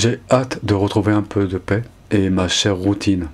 J'ai hâte de retrouver un peu de paix et ma chère routine.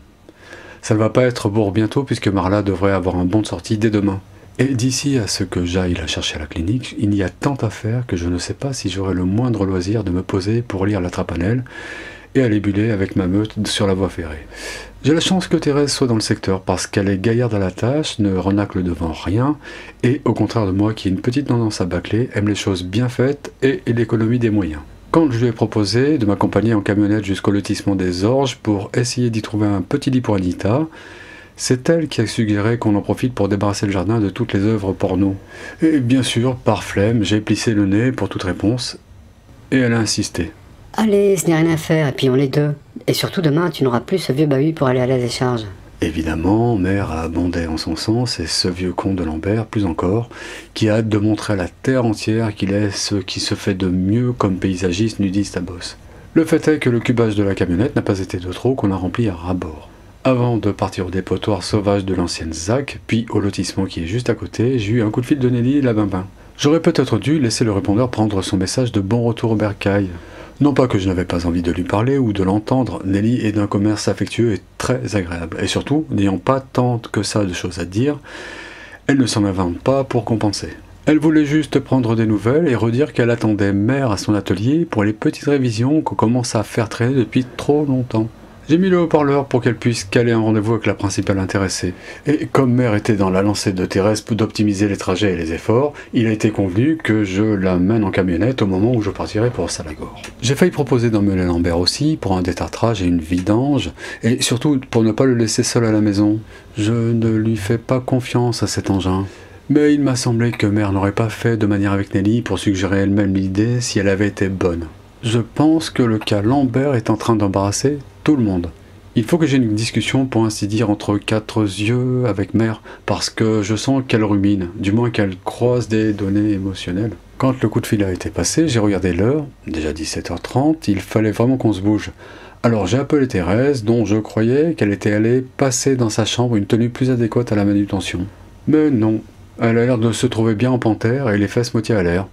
Ça ne va pas être pour bientôt puisque Marla devrait avoir un bon de sortie dès demain. Et d'ici à ce que j'aille la chercher à la clinique, il y a tant à faire que je ne sais pas si j'aurai le moindre loisir de me poser pour lire la Trapanel et aller buller avec ma meute sur la voie ferrée. J'ai la chance que Thérèse soit dans le secteur parce qu'elle est gaillarde à la tâche, ne renacle devant rien et, au contraire de moi qui ai une petite tendance à bâcler, aime les choses bien faites et l'économie des moyens. Quand je lui ai proposé de m'accompagner en camionnette jusqu'au lotissement des Orges pour essayer d'y trouver un petit lit pour Anita, c'est elle qui a suggéré qu'on en profite pour débarrasser le jardin de toutes les œuvres porno. Et bien sûr, par flemme, j'ai plissé le nez pour toute réponse, et elle a insisté. Allez, ce n'est rien à faire, et puis on est deux. Et surtout demain, tu n'auras plus ce vieux bahut pour aller à la décharge. Évidemment, mère a abondé en son sens, et ce vieux con de Lambert, plus encore, qui a hâte de montrer à la terre entière qu'il est ce qui se fait de mieux comme paysagiste nudiste à bosse. Le fait est que le cubage de la camionnette n'a pas été de trop qu'on a rempli à ras-bord. Avant de partir au dépotoir sauvage de l'ancienne ZAC, puis au lotissement qui est juste à côté, j'ai eu un coup de fil de Nelly la Bimbin. J'aurais peut-être dû laisser le répondeur prendre son message de bon retour au bercail. Non pas que je n'avais pas envie de lui parler ou de l'entendre, Nelly est d'un commerce affectueux et très agréable. Et surtout, n'ayant pas tant que ça de choses à dire, elle ne s'en invente pas pour compenser. Elle voulait juste prendre des nouvelles et redire qu'elle attendait mère à son atelier pour les petites révisions qu'on commence à faire traîner depuis trop longtemps. J'ai mis le haut-parleur pour qu'elle puisse caler un rendez-vous avec la principale intéressée. Et comme mère était dans la lancée de Thérèse pour d'optimiser les trajets et les efforts, il a été convenu que je l'amène en camionnette au moment où je partirai pour Salagor. J'ai failli proposer d'emmener Lambert aussi pour un détartrage et une vidange, et surtout pour ne pas le laisser seul à la maison. Je ne lui fais pas confiance à cet engin. Mais il m'a semblé que mère n'aurait pas fait de manière avec Nelly pour suggérer elle-même l'idée si elle avait été bonne. Je pense que le cas Lambert est en train d'embarrasser tout le monde. Il faut que j'ai une discussion, pour ainsi dire, entre quatre yeux avec mère, parce que je sens qu'elle rumine, du moins qu'elle croise des données émotionnelles. Quand le coup de fil a été passé, j'ai regardé l'heure, déjà 17h30, il fallait vraiment qu'on se bouge. Alors j'ai appelé Thérèse, dont je croyais qu'elle était allée passer dans sa chambre une tenue plus adéquate à la manutention. Mais non, elle a l'air de se trouver bien en panthère et les fesses moitié à l'air.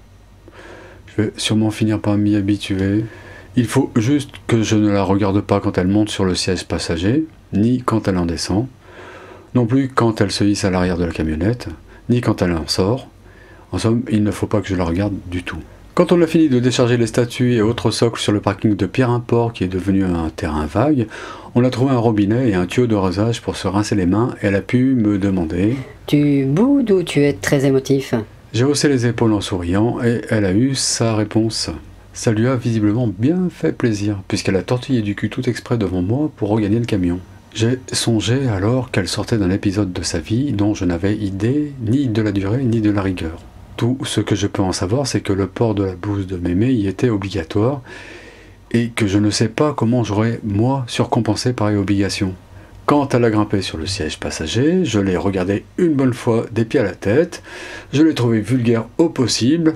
Je vais sûrement finir par m'y habituer. Il faut juste que je ne la regarde pas quand elle monte sur le siège passager, ni quand elle en descend, non plus quand elle se hisse à l'arrière de la camionnette, ni quand elle en sort. En somme, il ne faut pas que je la regarde du tout. Quand on a fini de décharger les statues et autres socles sur le parking de Pierre-Import qui est devenu un terrain vague, on a trouvé un robinet et un tuyau de rasage pour se rincer les mains et elle a pu me demander « Tu boudes ou tu es très émotif ?» J'ai haussé les épaules en souriant et elle a eu sa réponse. Ça lui a visiblement bien fait plaisir, puisqu'elle a tortillé du cul tout exprès devant moi pour regagner le camion. J'ai songé alors qu'elle sortait d'un épisode de sa vie dont je n'avais idée ni de la durée ni de la rigueur. Tout ce que je peux en savoir, c'est que le port de la blouse de mémé y était obligatoire, et que je ne sais pas comment j'aurais, moi, surcompensé pareille obligation. Quand elle a grimpé sur le siège passager, je l'ai regardée une bonne fois des pieds à la tête, je l'ai trouvée vulgaire au possible,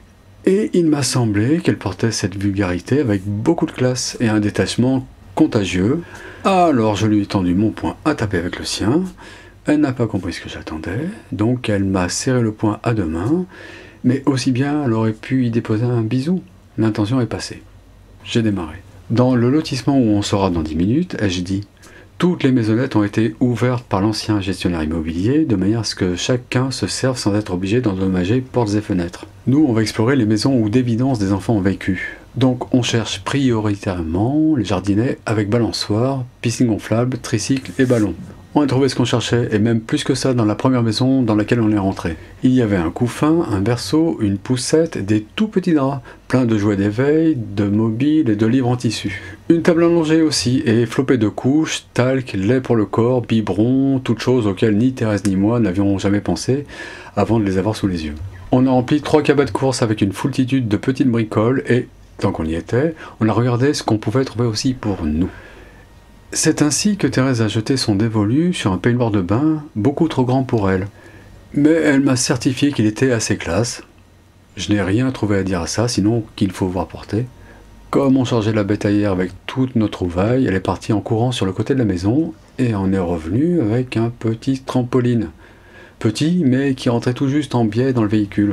et il m'a semblé qu'elle portait cette vulgarité avec beaucoup de classe et un détachement contagieux. Alors je lui ai tendu mon poing à taper avec le sien. Elle n'a pas compris ce que j'attendais, donc elle m'a serré le poing à deux mains, mais aussi bien elle aurait pu y déposer un bisou. L'intention est passée. J'ai démarré. Dans le lotissement où on sera dans 10 minutes, ai-je dit, toutes les maisonnettes ont été ouvertes par l'ancien gestionnaire immobilier, de manière à ce que chacun se serve sans être obligé d'endommager portes et fenêtres. Nous, on va explorer les maisons où d'évidence des enfants ont vécu. Donc on cherche prioritairement les jardinets avec balançoire, piscine gonflable, tricycle et ballon. On a trouvé ce qu'on cherchait, et même plus que ça dans la première maison dans laquelle on est rentré. Il y avait un couffin, un berceau, une poussette, des tout petits draps, plein de jouets d'éveil, de mobiles et de livres en tissu. Une table allongée aussi, et flopée de couches, talc, lait pour le corps, biberon, toutes choses auxquelles ni Thérèse ni moi n'avions jamais pensé avant de les avoir sous les yeux. On a rempli 3 cabas de course avec une foultitude de petites bricoles, et, tant qu'on y était, on a regardé ce qu'on pouvait trouver aussi pour nous. C'est ainsi que Thérèse a jeté son dévolu sur un peignoir de bain beaucoup trop grand pour elle. Mais elle m'a certifié qu'il était assez classe. Je n'ai rien trouvé à dire à ça, sinon qu'il faut voir porter. Comme on chargeait la bétaillère avec toute notre trouvaille, elle est partie en courant sur le côté de la maison et en est revenue avec un petit trampoline. Petit, mais qui rentrait tout juste en biais dans le véhicule.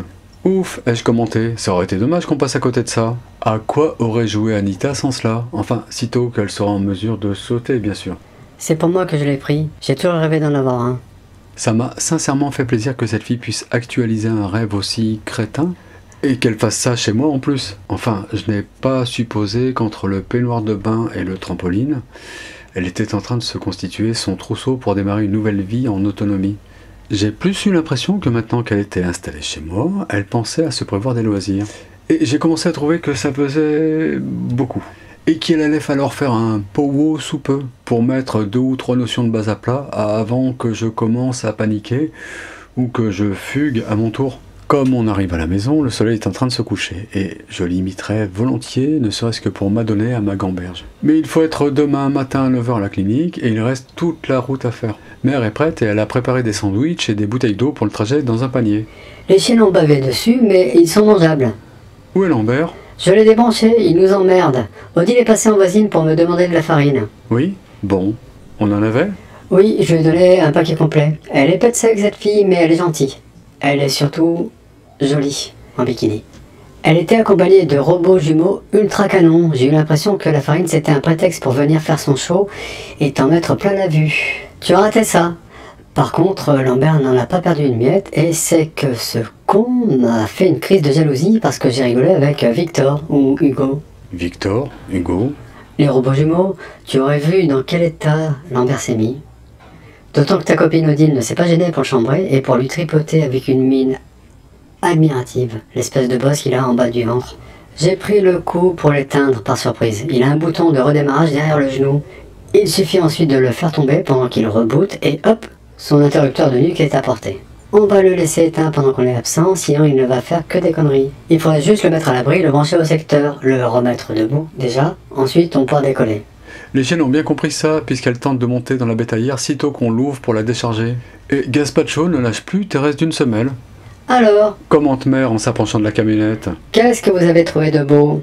Ouf, ai-je commenté, ça aurait été dommage qu'on passe à côté de ça. À quoi aurait joué Anita sans cela? Enfin, sitôt qu'elle sera en mesure de sauter, bien sûr. C'est pour moi que je l'ai pris. J'ai toujours rêvé d'en avoir un. Ça m'a sincèrement fait plaisir que cette fille puisse actualiser un rêve aussi crétin, et qu'elle fasse ça chez moi en plus. Enfin, je n'ai pas supposé qu'entre le peignoir de bain et le trampoline, elle était en train de se constituer son trousseau pour démarrer une nouvelle vie en autonomie. J'ai plus eu l'impression que maintenant qu'elle était installée chez moi, elle pensait à se prévoir des loisirs. Et j'ai commencé à trouver que ça faisait beaucoup. Et qu'il allait falloir faire un powo sous peu pour mettre 2 ou 3 notions de base à plat avant que je commence à paniquer ou que je fugue à mon tour. Comme on arrive à la maison, le soleil est en train de se coucher et je l'imiterai volontiers, ne serait-ce que pour m'adonner à ma gamberge. Mais il faut être demain matin à 9 h à la clinique et il reste toute la route à faire. Mère est prête et elle a préparé des sandwichs et des bouteilles d'eau pour le trajet dans un panier. Les chiens ont bavé dessus, mais ils sont mangeables. Où est Lambert? Je l'ai débranché, il nous emmerde. Odile est passée en voisine pour me demander de la farine. Oui? Bon. On en avait? Oui, je lui ai donné un paquet complet. Elle est pète sec cette fille, mais elle est gentille. Elle est surtout jolie, en bikini. Elle était accompagnée de robots jumeaux ultra canons. J'ai eu l'impression que la farine c'était un prétexte pour venir faire son show et t'en mettre plein la vue. Tu as raté ça. Par contre, Lambert n'en a pas perdu une miette et c'est que ce con m'a fait une crise de jalousie parce que j'ai rigolé avec Victor ou Hugo. Victor? Hugo? Les robots jumeaux, tu aurais vu dans quel état Lambert s'est mis. D'autant que ta copine Odile ne s'est pas gênée pour le chambrer et pour lui tripoter avec une mine admirative, l'espèce de bosse qu'il a en bas du ventre. J'ai pris le coup pour l'éteindre par surprise. Il a un bouton de redémarrage derrière le genou. Il suffit ensuite de le faire tomber pendant qu'il reboote et hop, son interrupteur de nuque est à portée. On va le laisser éteint pendant qu'on est absent, sinon il ne va faire que des conneries. Il faudrait juste le mettre à l'abri, le brancher au secteur, le remettre debout déjà, ensuite on pourra décoller. Les chiennes ont bien compris ça, puisqu'elles tentent de monter dans la bétaillère sitôt qu'on l'ouvre pour la décharger. Et Gaspacho ne lâche plus Thérèse d'une semelle. Alors, Commente Mère en s'approchant de la camionnette. qu'est-ce que vous avez trouvé de beau?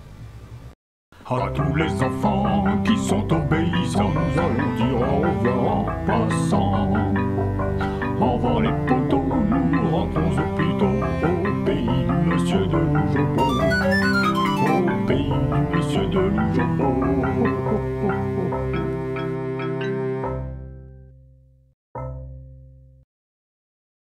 À tous les enfants qui sont obéissants, nous allons dire au revoir en passant.